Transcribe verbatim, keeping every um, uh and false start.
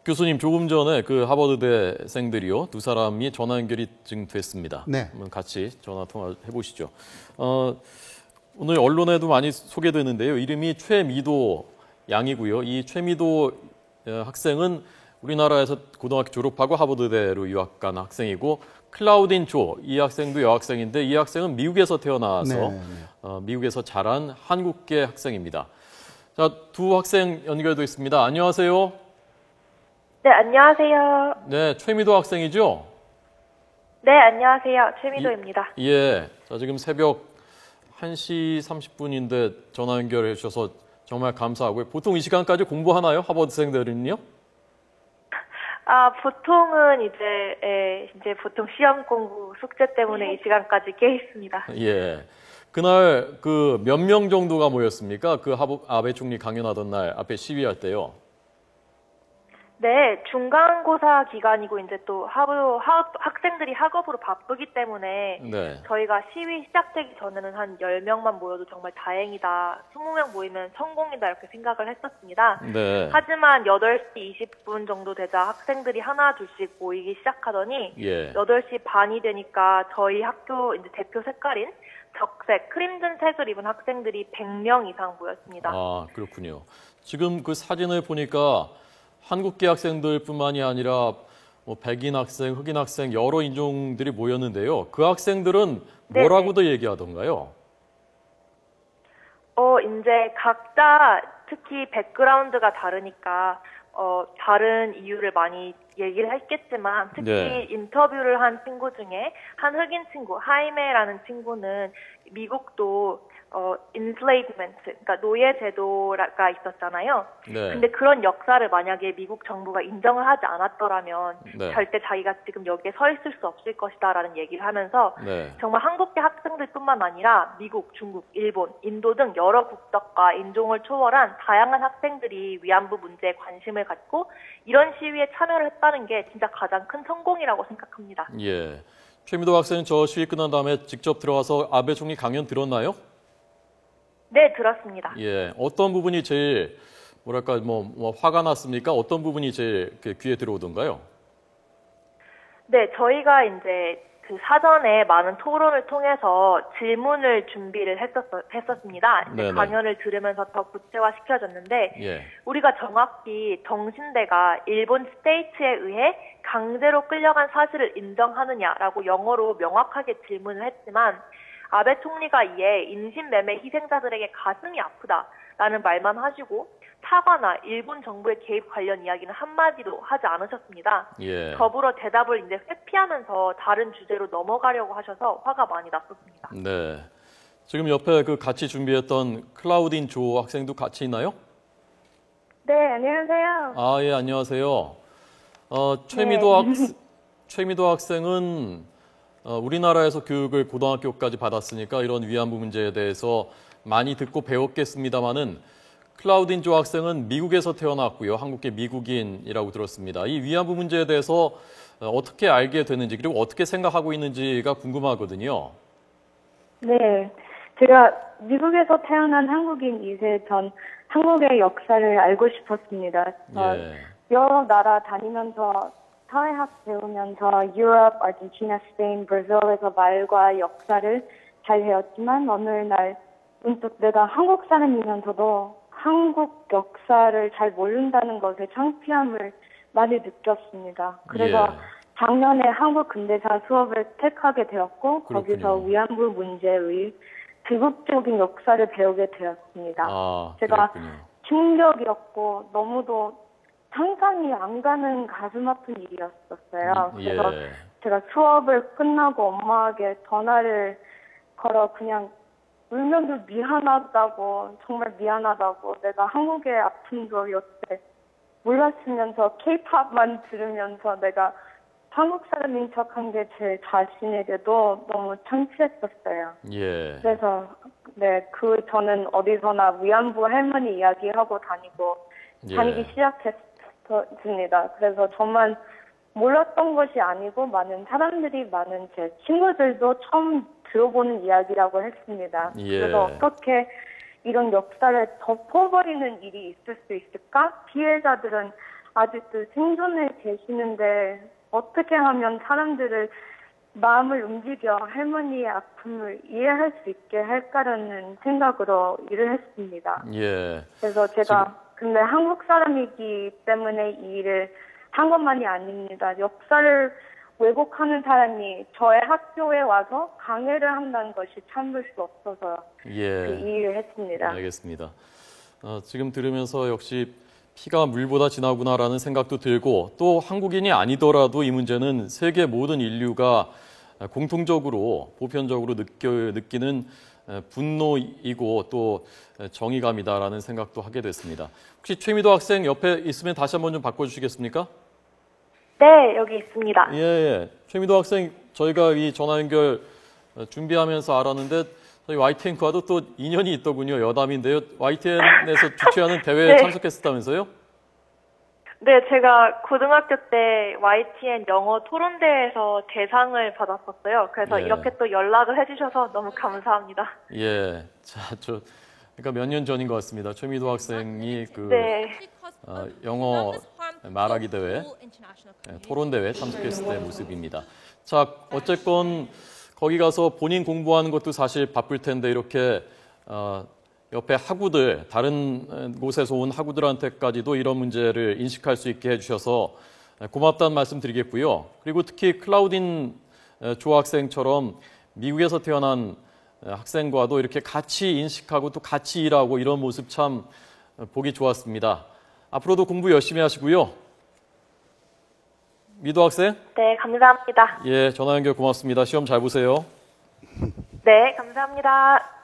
교수님, 조금 전에 그 하버드대생들이요 두 사람이 전화 연결이 지금 됐습니다. 네. 한번 같이 전화 통화 해보시죠. 어, 오늘 언론에도 많이 소개되는데요. 이름이 최미도 양이고요. 이 최미도 학생은 우리나라에서 고등학교 졸업하고 하버드대로 유학 간 학생이고, 클라우딘 조, 이 학생도 여학생인데 이 학생은 미국에서 태어나서 네, 네. 어, 미국에서 자란 한국계 학생입니다. 자, 두 학생 연결돼 있습니다. 안녕하세요. 네, 안녕하세요. 네, 최미도 학생이죠? 네, 안녕하세요. 최미도입니다. 이, 예. 자, 지금 새벽 한 시 삼십 분인데 전화 연결해 주셔서 정말 감사하고요. 보통 이 시간까지 공부하나요? 하버드생들은요? 아, 보통은 이제, 예, 이제 보통 시험 공부, 숙제 때문에 이 시간까지 깨 있습니다. 예. 그날 그 몇 명 정도가 모였습니까? 그 하부, 아베 총리 강연하던 날 앞에 시위할 때요. 네, 중간고사 기간이고 이제 또 하부, 하, 학생들이 학업으로 바쁘기 때문에 네. 저희가 시위 시작되기 전에는 한 열 명만 모여도 정말 다행이다. 스무 명 모이면 성공이다 이렇게 생각을 했었습니다. 네. 하지만 여덟 시 이십 분 정도 되자 학생들이 하나 둘씩 모이기 시작하더니 예. 여덟 시 반이 되니까 저희 학교 이제 대표 색깔인 적색, 크림슨색을 입은 학생들이 백 명 이상 모였습니다. 아, 그렇군요. 지금 그 사진을 보니까 한국계 학생들뿐만이 아니라 뭐 백인 학생, 흑인 학생 여러 인종들이 모였는데요. 그 학생들은 뭐라고도 얘기하던가요? 어, 이제 각자 특히 백그라운드가 다르니까 어, 다른 이유를 많이 얘기를 했겠지만 특히 네. 인터뷰를 한 친구 중에 한 흑인 친구, 하이메라는 친구는 미국도 어, enslavement, 그러니까 노예 제도가 있었잖아요. 네. 근데 그런 역사를 만약에 미국 정부가 인정을 하지 않았더라면 네. 절대 자기가 지금 여기에 서 있을 수 없을 것이다라는 얘기를 하면서 네. 정말 한국계 학생들뿐만 아니라 미국, 중국, 일본, 인도 등 여러 국적과 인종을 초월한 다양한 학생들이 위안부 문제에 관심을 갖고 이런 시위에 참여를 했다는 게 진짜 가장 큰 성공이라고 생각합니다. 예. 최미도 학생은 저 시위 끝난 다음에 직접 들어가서 아베 총리 강연 들었나요? 네, 들었습니다. 예. 어떤 부분이 제일 뭐랄까 뭐, 뭐 화가 났습니까? 어떤 부분이 제일 귀에 들어오던가요? 네, 저희가 이제 그 사전에 많은 토론을 통해서 질문을 준비를 했었, 했었습니다. 이제 강연을 들으면서 더 구체화시켜졌는데 예. 우리가 정확히 정신대가 일본 스테이트에 의해 강제로 끌려간 사실을 인정하느냐라고 영어로 명확하게 질문을 했지만 아베 총리가 이에 인신매매 희생자들에게 가슴이 아프다라는 말만 하시고 사과나 일본 정부의 개입 관련 이야기는 한마디도 하지 않으셨습니다. 예. 더불어 대답을 이제 회피하면서 다른 주제로 넘어가려고 하셔서 화가 많이 났었습니다. 네. 지금 옆에 그 같이 준비했던 클라우딘 조 학생도 같이 있나요? 네, 안녕하세요. 아, 예, 안녕하세요. 어, 최미도 네. 학 최미도 학생은 어, 우리나라에서 교육을 고등학교까지 받았으니까 이런 위안부 문제에 대해서 많이 듣고 배웠겠습니다마는 클라우딘 조 학생은 미국에서 태어났고요. 한국계 미국인이라고 들었습니다. 이 위안부 문제에 대해서 어떻게 알게 됐는지 그리고 어떻게 생각하고 있는지가 궁금하거든요. 네, 제가 미국에서 태어난 한국인 이 세 전 한국의 역사를 알고 싶었습니다. 예. 여러 나라 다니면서 사회학 배우면서 유럽, 아르헨티나, 스페인, 브라질에서 말과 역사를 잘 배웠지만 어느 날 문득 내가 한국 사람이면서도 한국 역사를 잘 모른다는 것에 창피함을 많이 느꼈습니다. 그래서 예. 작년에 한국 근대사 수업을 택하게 되었고 그렇군요. 거기서 위안부 문제의 비극적인 역사를 배우게 되었습니다. 아, 제가 그렇군요. 충격이었고 너무도 상상이 안 가는 가슴 아픈 일이었었어요. 음, 그래서 예. 제가 수업을 끝나고 엄마에게 전화를 걸어 그냥 울면서 미안하다고, 정말 미안하다고, 내가 한국의 아픔도 여태 몰랐으면서 케이팝만 들으면서 내가 한국 사람인 척한 게 제 자신에게도 너무 창피했었어요. 예. 그래서 네, 그 저는 어디서나 위안부 할머니 이야기하고 다니고 예. 다니기 시작했습니다. 그래서 저만 몰랐던 것이 아니고 많은 사람들이, 많은 제 친구들도 처음 들어보는 이야기라고 했습니다. 예. 그래서 어떻게 이런 역사를 덮어버리는 일이 있을 수 있을까? 피해자들은 아직도 생존해 계시는데 어떻게 하면 사람들을 마음을 움직여 할머니의 아픔을 이해할 수 있게 할까라는 생각으로 일을 했습니다. 예. 그래서 제가 근데 한국 사람이기 때문에 이 일을 한 것만이 아닙니다. 역사를 왜곡하는 사람이 저의 학교에 와서 강의를 한다는 것이 참을 수 없어서 예. 그 일을 했습니다. 알겠습니다. 어, 지금 들으면서 역시 피가 물보다 진하구나라는 생각도 들고 또 한국인이 아니더라도 이 문제는 세계 모든 인류가 공통적으로 보편적으로 느껴, 느끼는 분노이고 또 정의감이다라는 생각도 하게 됐습니다. 혹시 최미도 학생 옆에 있으면 다시 한번 좀 바꿔주시겠습니까? 네, 여기 있습니다. 예, 예. 최미도 학생 저희가 이 전화 연결 준비하면서 알았는데 저희 와이티엔과도 또 인연이 있더군요. 여담인데요. 와이티엔에서 주최하는 대회에 네. 참석했었다면서요? 네, 제가 고등학교 때 와이티엔 영어 토론대회에서 대상을 받았었어요. 그래서 예. 이렇게 또 연락을 해주셔서 너무 감사합니다. 예. 자, 저 그러니까 몇 년 전인 것 같습니다. 최미도 학생이 그 네. 어, 영어 말하기 대회, 예, 토론 대회 참석했을 때 모습입니다. 자, 어쨌건 거기 가서 본인 공부하는 것도 사실 바쁠 텐데 이렇게 어, 옆에 학우들, 다른 곳에서 온 학우들한테까지도 이런 문제를 인식할 수 있게 해주셔서 고맙다는 말씀 드리겠고요. 그리고 특히 클라우딘 조 학생처럼 미국에서 태어난 학생과도 이렇게 같이 인식하고 또 같이 일하고 이런 모습 참 보기 좋았습니다. 앞으로도 공부 열심히 하시고요. 미도 학생? 네, 감사합니다. 예, 전화 연결 고맙습니다. 시험 잘 보세요. 네, 감사합니다.